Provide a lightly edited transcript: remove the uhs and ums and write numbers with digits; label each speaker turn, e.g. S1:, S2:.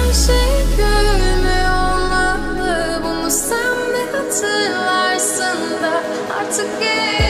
S1: her şey gülmüyor olmalı. Bunu sen de hatırlarsın da artık geç.